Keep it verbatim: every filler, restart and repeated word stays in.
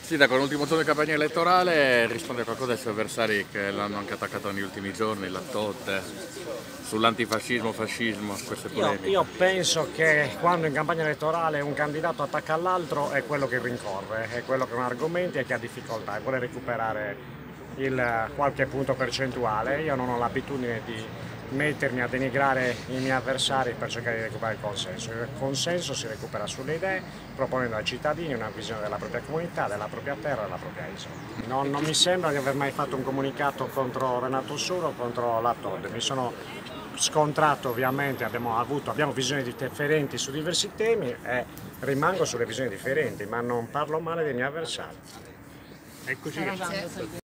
Sì, da con l'ultimo giorno di campagna elettorale risponde a qualcosa ai suoi avversari che l'hanno anche attaccato negli ultimi giorni, la Todd, sull'antifascismo, fascismo, queste Io, polemiche. io penso che quando in campagna elettorale un candidato attacca l'altro è quello che rincorre, è quello che non ha argomenti e che ha difficoltà e vuole recuperare il, qualche punto percentuale. Io non ho l'abitudine di mettermi a denigrare i miei avversari per cercare di recuperare il consenso. Il consenso si recupera sulle idee, proponendo ai cittadini una visione della propria comunità, della propria terra e della propria isola. Non, non mi sembra di aver mai fatto un comunicato contro Renato Suro o contro la Todd. Mi sono scontrato, ovviamente, abbiamo, avuto, abbiamo visioni differenti su diversi temi e rimango sulle visioni differenti, ma non parlo male dei miei avversari. Eccoci.